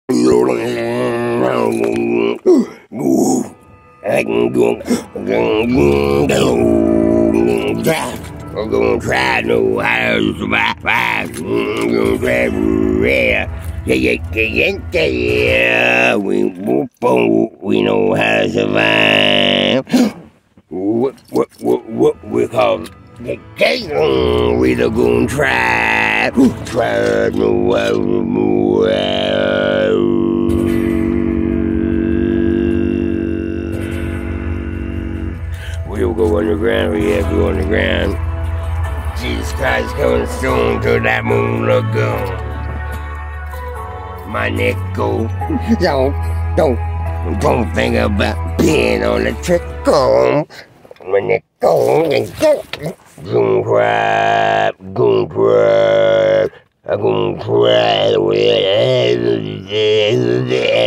I'm gonna try to know how to survive. I'm gonna try to we know how to survive. What we call the Go0n, we the Go0n Tribe. Try to know how to move out. We'll go underground, we have to go underground. Jesus Christ coming soon to that moon lagoon. My neck go, don't think about being on the trickle. My neck go, Go0n Tribe, Go0n Tribe, I'm gonna try